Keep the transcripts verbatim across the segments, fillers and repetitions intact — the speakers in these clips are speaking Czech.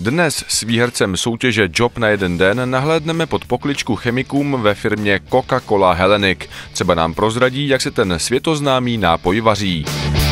Dnes s výhercem soutěže Job na jeden den nahlédneme pod pokličku chemikům ve firmě Coca-Cola Hellenic. Třeba nám prozradí, jak se ten světoznámý nápoj vaří.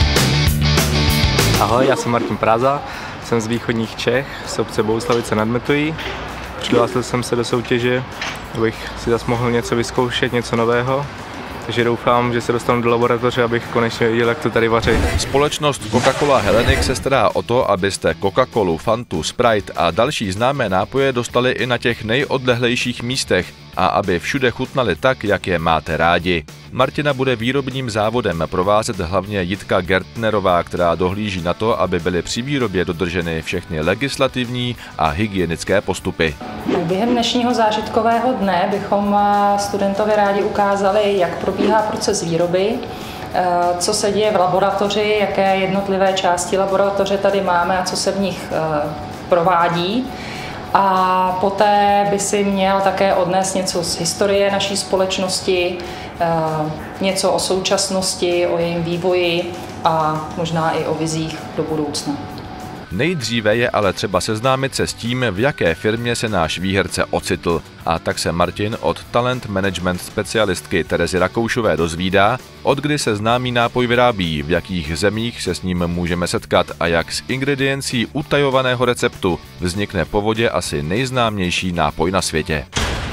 Ahoj, já jsem Martin Práza, jsem z východních Čech, z obce Bohuslavice nad Metují. Přihlásil jsem se do soutěže, abych si zase mohl něco vyzkoušet, něco nového. Takže doufám, že se dostanu do laboratoře, abych konečně viděl, jak to tady vaří. Společnost Coca-Cola Hellenic se stará o to, abyste Coca-Colu, Fantu, Sprite a další známé nápoje dostali i na těch nejodlehlejších místech a aby všude chutnali tak, jak je máte rádi. Martina bude výrobním závodem provázet hlavně Jitka Gertnerová, která dohlíží na to, aby byly při výrobě dodrženy všechny legislativní a hygienické postupy. Během dnešního zážitkového dne bychom studentovi rádi ukázali, jak probíhá proces výroby, co se děje v laboratoři, jaké jednotlivé části laboratoře tady máme a co se v nich provádí. A poté by si měl také odnést něco z historie naší společnosti, něco o současnosti, o jejím vývoji a možná i o vizích do budoucna. Nejdříve je ale třeba seznámit se s tím, v jaké firmě se náš výherce ocitl. A tak se Martin od talent management specialistky Terezy Rakoušové dozvídá, od kdy se známý nápoj vyrábí, v jakých zemích se s ním můžeme setkat a jak z ingrediencí utajovaného receptu vznikne po vodě asi nejznámější nápoj na světě.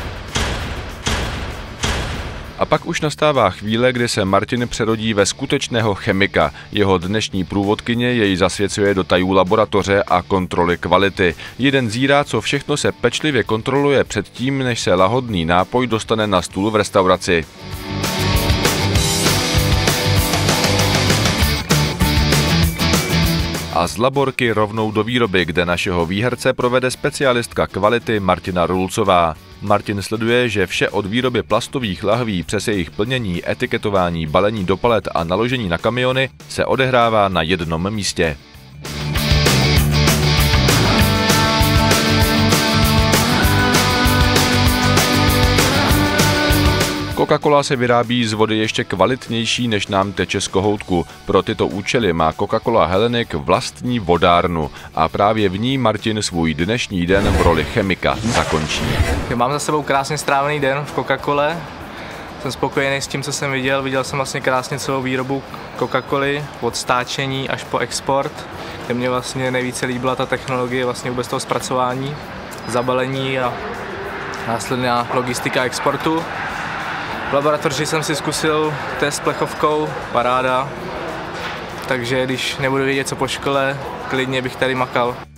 A pak už nastává chvíle, kdy se Martin přerodí ve skutečného chemika. Jeho dnešní průvodkyně jej zasvěcuje do tajů laboratoře a kontroly kvality. Jeden zírá, co všechno se pečlivě kontroluje předtím, než se lahodný nápoj dostane na stůl v restauraci. A z laborky rovnou do výroby, kde našeho výherce provede specialistka kvality Martina Rulcová. Martin sleduje, že vše od výroby plastových lahví přes jejich plnění, etiketování, balení do palet a naložení na kamiony se odehrává na jednom místě. Coca-Cola se vyrábí z vody ještě kvalitnější, než nám teče z kohoutku. Pro tyto účely má Coca-Cola Hellenic vlastní vodárnu a právě v ní Martin svůj dnešní den v roli chemika zakončí. Mám za sebou krásně strávený den v Coca-Cole. Jsem spokojený s tím, co jsem viděl. Viděl jsem vlastně krásně celou výrobu Coca-Coly, od stáčení až po export, kde mě vlastně nejvíce líbila ta technologie vlastně vůbec toho zpracování, zabalení a následná logistika exportu. V laboratoři jsem si zkusil test plechovkou, paráda, takže když nebudu vědět co po škole, klidně bych tady makal.